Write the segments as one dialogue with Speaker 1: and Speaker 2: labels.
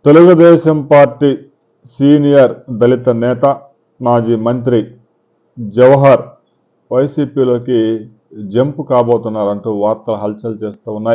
Speaker 1: Telugu Desam party senior దళిత నేత మాజీ మంత్రి జవహర్ వైసీపీలోకి జంప్ కాబోతున్నారంటూ వార్తలు హల్చల్ చేస్తూ ఉన్నాయి.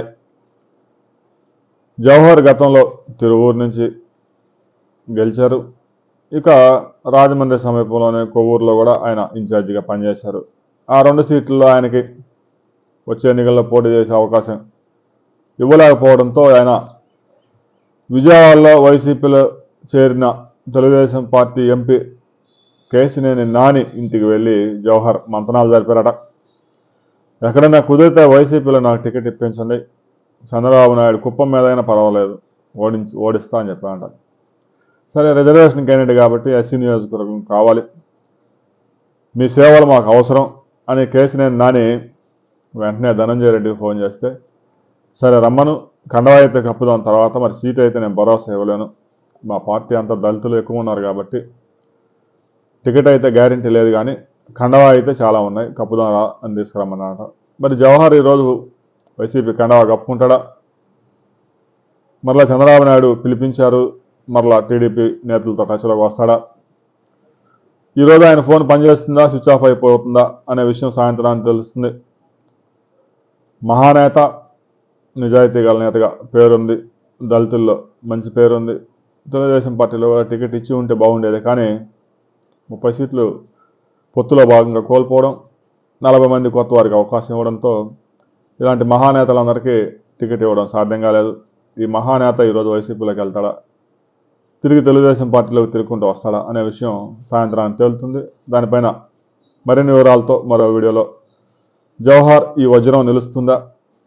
Speaker 1: జవహర్ గతంలో తిరువూరు నుంచి గెలిచారు. ఇక రాజమండ్రి సమీపంలోనే కొవ్వూరులో కూడా ఆయన ఇన్ఛార్జిగా పనిచేశారు. ఆ 2 సీట్లలో ఆయనకి వచ్చే ఎన్నికల్లో పోటీ చేసే అవకాశం ఇవ్వలేకపోవడంతో ఆయన విజయవాడలో వైసీపీలో చేరిన తెలుగుదేశం పార్టీ ఎంపీ కేశినేని నాని ఇంటికి వెళ్ళి జవహర్ మంతనాలు జరిపారట. ఎక్కడైనా కుదిరితే వైసీపీలో నాకు టికెట్ ఇప్పించండి, చంద్రబాబు నాయుడు కుప్పం మీద అయినా పర్వాలేదు, ఓడిస్తా అని చెప్పారంట. సరే, రిజర్వేషన్ క్యాండిడేట్ కాబట్టి ఎస్సీ నియోజకవర్గం కావాలి, మీ సేవలు మాకు అవసరం అని కేశినేని నాని వెంటనే ధనంజయ రెడ్డికి ఫోన్ చేస్తే, సరే రమ్మను, కండవా అయితే కప్పుదాం, తర్వాత మరి సీట్ అయితే నేను భరోసా ఇవ్వలేను, మా పార్టీ అంతా దళితులు ఎక్కువ ఉన్నారు కాబట్టి టికెట్ అయితే గ్యారంటీ లేదు, కానీ కండవా అయితే చాలా ఉన్నాయి, కప్పుదాం రా అని తీసుకురమ్మన్నమాట. మరి జవహర్ ఈరోజు వైసీపీ కండవా కప్పుకుంటాడా, మరలా చంద్రబాబు నాయుడు పిలిపించారు, మరలా టీడీపీ నేతలతో టచ్లోకి వస్తాడా, ఈరోజు ఆయన ఫోన్ పనిచేస్తుందా, స్విచ్ ఆఫ్ అయిపోతుందా అనే విషయం సాయంత్రానికి తెలుస్తుంది. మహానేత, నిజాయితీ గల నేతగా పేరుంది, దళితుల్లో మంచి పేరుంది. తెలుగుదేశం పార్టీలో టికెట్ ఇచ్చి ఉంటే బాగుండేది, కానీ 30 సీట్లు పొత్తులో భాగంగా కోల్పోవడం, 40 మంది కొత్త వారికి అవకాశం ఇవ్వడంతో ఇలాంటి మహానేతలందరికీ టికెట్ ఇవ్వడం సాధ్యం కాలేదు. ఈ మహానేత ఈరోజు వైసీపీలోకి వెళ్తాడా, తిరిగి తెలుగుదేశం పార్టీలోకి తిరుగుకుంటూ వస్తాడా అనే విషయం సాయంత్రానికి తేలుతుంది. దానిపైన మరిన్ని వివరాలతో మరో వీడియోలో జవహర్ ఈ వజ్రం నిలుస్తుందా,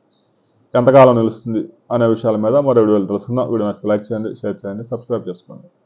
Speaker 1: ఎంతకాలం నిలుస్తుంది అనే విషయాల మీద మరో వీడియోలు తెలుసుకుందాం. వీడియో నచ్చితే లైక్ చేయండి, షేర్ చేయండి, సబ్స్క్రైబ్ చేసుకోండి.